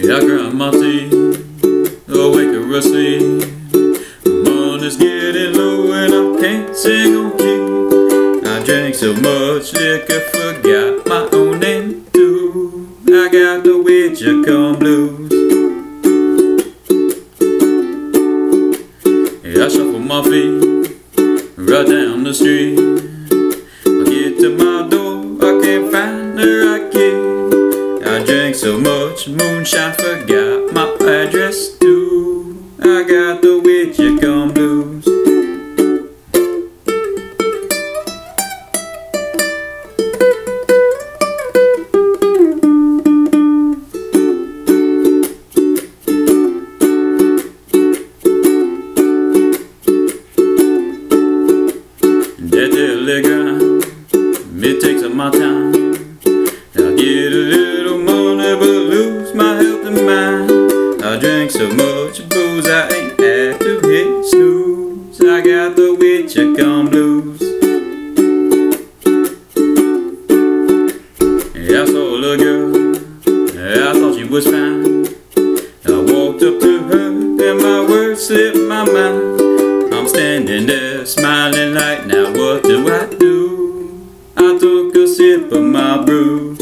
I grind my teeth, awake or asleep. Money's getting low and I can't sing on key. I drank so much liquor, forgot my own name too. I got the Witchacaum Blues. I shuffle my feet right down the street. I get to my door, I can't find the right key. I drank so much moonshine, forgot my address too. I got the Witchacaum Blues. That daily grind, it takes up my time. I get a little money but lose my health and mind. I drank so much booze I ain't had to hit snooze. I got the Witchacaum Blues. I saw a girl, I thought she was fine. I walked up to her and my words slipped my mind. I'm standing there smiling like, now what do? I took a sip of my brew.